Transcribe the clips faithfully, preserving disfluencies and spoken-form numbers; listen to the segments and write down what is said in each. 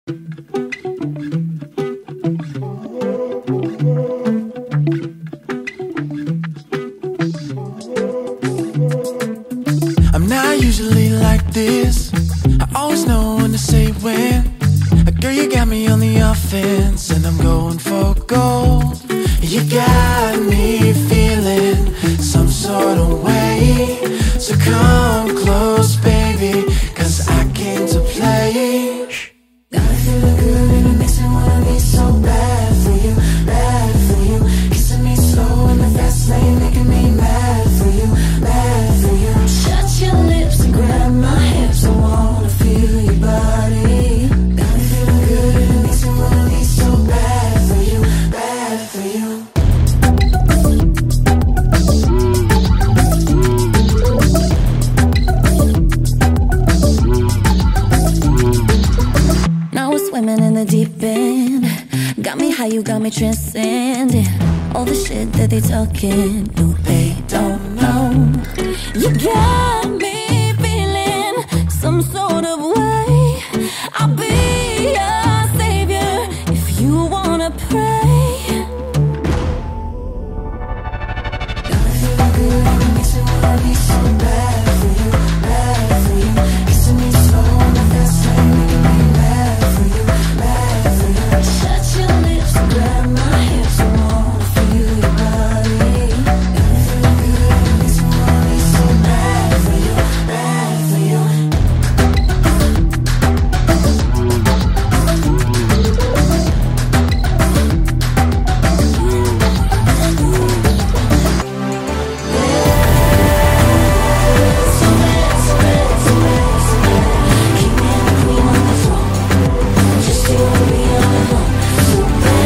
I'm not usually like this. I always know when to say when. Girl, you got me on the offense, and I'm going for gold. You got me feeling some sort of way. So come close, baby, cause I came to play. Got me feeling good and it makes me wanna be so bad for you, bad for you. Kissing me slow in the fast lane, making me mad for you, mad for you. Shut your lips and grab my hips, I wanna feel your body. Got me feeling good and it makes me wanna be so bad for you, bad for you. Swimming in the deep end, got me high, you got me transcending. All the shit that they talking, no, they don't know. You got me feeling some sort of way. I'll be your savior if you wanna pray. Got me feeling good and it makes me wanna be so bad for you, bad for you. Kissing me slow on the fast lane, making me mad for you. Shut your lips and grab my hips, I wanna feel your body. Got me feeling good and it makes me wanna be so bad for you, bad for you. So bad, so bad, so bad, so bad. Keep me the queen on the throne, just you and me all alone. So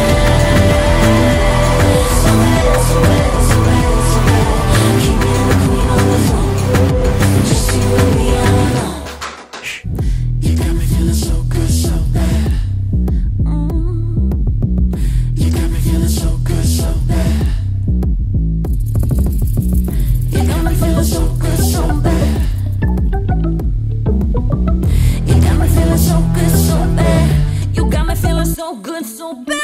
bad, so bad, so bad, so bad, so bad. Keep me the queen on the throne, just you and me all alone. You got me feeling so good, so bad. Mm. You got me feeling so good, so bad. You got me feeling so good, so bad. You got me feeling so good, so bad. You got me feeling so good, so bad.